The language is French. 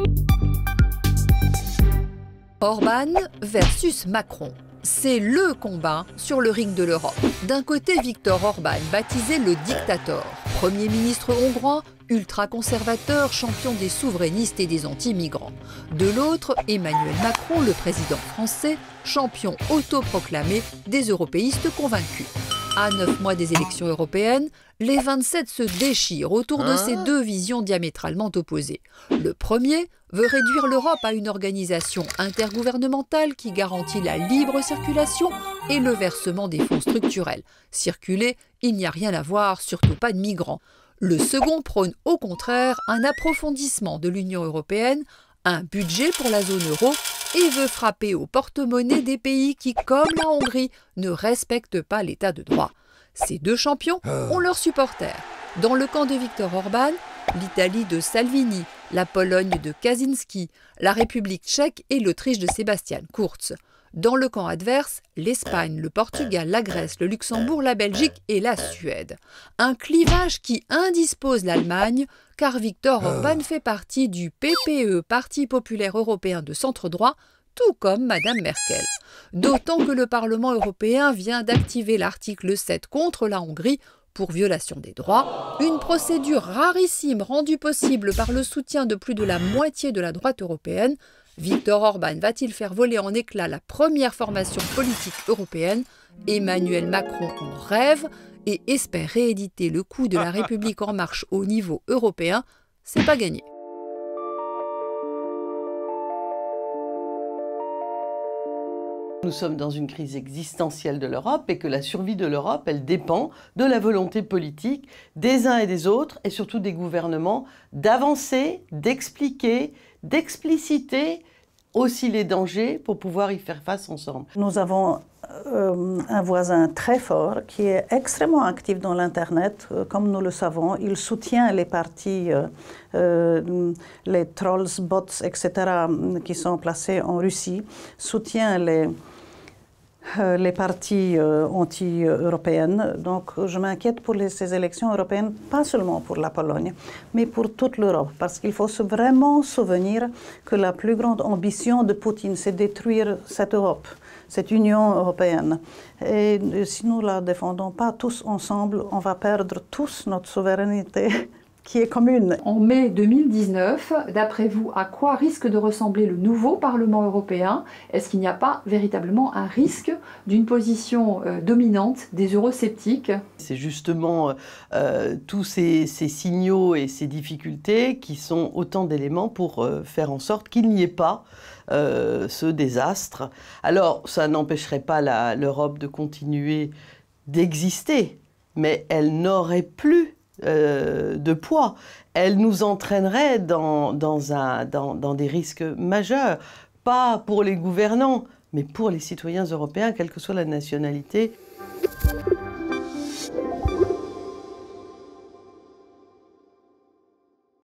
Orban versus Macron. C'est le combat sur le ring de l'Europe. D'un côté, Viktor Orban, baptisé le dictateur, Premier ministre hongrois, ultra-conservateur, champion des souverainistes et des anti-migrants. De l'autre, Emmanuel Macron, le président français, champion autoproclamé des européistes convaincus. À 9 mois des élections européennes, les 27 se déchirent autour de ces deux visions diamétralement opposées. Le premier veut réduire l'Europe à une organisation intergouvernementale qui garantit la libre circulation et le versement des fonds structurels. Circuler, il n'y a rien à voir, surtout pas de migrants. Le second prône au contraire un approfondissement de l'Union européenne, un budget pour la zone euro et veut frapper au porte-monnaie des pays qui, comme la Hongrie, ne respectent pas l'état de droit. Ces deux champions ont leurs supporters. Dans le camp de Viktor Orban, l'Italie de Salvini, la Pologne de Kaczynski, la République tchèque et l'Autriche de Sebastian Kurz. Dans le camp adverse, l'Espagne, le Portugal, la Grèce, le Luxembourg, la Belgique et la Suède. Un clivage qui indispose l'Allemagne, car Viktor Orban fait partie du PPE, Parti populaire européen de centre-droit, tout comme Madame Merkel. D'autant que le Parlement européen vient d'activer l'article 7 contre la Hongrie pour violation des droits, une procédure rarissime rendue possible par le soutien de plus de la moitié de la droite européenne. Viktor Orban va-t-il faire voler en éclats la première formation politique européenne? Emmanuel Macron en rêve et espère rééditer le coup de la République en marche au niveau européen. C'est pas gagné. Nous sommes dans une crise existentielle de l'Europe et que la survie de l'Europe, elle dépend de la volonté politique des uns et des autres et surtout des gouvernements d'avancer, d'expliquer, d'expliciter aussi les dangers pour pouvoir y faire face ensemble. Nous avons un voisin très fort qui est extrêmement actif dans l'Internet, comme nous le savons. Il soutient les partis, les trolls, bots, etc., qui sont placés en Russie, soutient les partis anti-européennes. Donc je m'inquiète pour ces élections européennes, pas seulement pour la Pologne, mais pour toute l'Europe. Parce qu'il faut vraiment se souvenir que la plus grande ambition de Poutine, c'est détruire cette Europe, cette Union européenne. Et si nous ne la défendons pas tous ensemble, on va perdre tous notre souveraineté qui est commune. En mai 2019, d'après vous, à quoi risque de ressembler le nouveau Parlement européen? Est-ce qu'il n'y a pas véritablement un risque d'une position dominante des eurosceptiques? C'est justement tous ces signaux et ces difficultés qui sont autant d'éléments pour faire en sorte qu'il n'y ait pas ce désastre. Alors, ça n'empêcherait pas l'Europe de continuer d'exister, mais elle n'aurait plus de poids. Elle nous entraînerait dans des risques majeurs, pas pour les gouvernants, mais pour les citoyens européens, quelle que soit la nationalité.